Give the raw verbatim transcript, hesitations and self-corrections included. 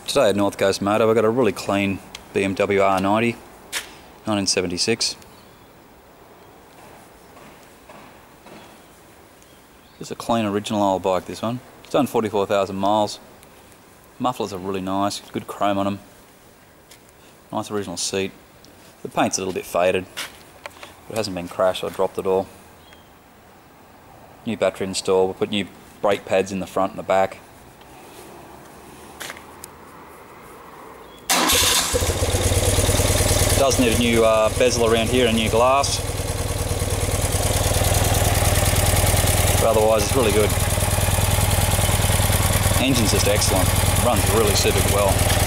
Today at North Coast Motor, we've got a really clean B M W R ninety, nineteen seventy-six. Just a clean original old bike, this one. It's done forty-four thousand miles. Mufflers are really nice, good chrome on them. Nice original seat. The paint's a little bit faded, but it hasn't been crashed or dropped at all. New battery installed. We'll put new brake pads in the front and the back. Does need a new uh, bezel around here and new glass, but otherwise it's really good. Engine's just excellent, runs really super well.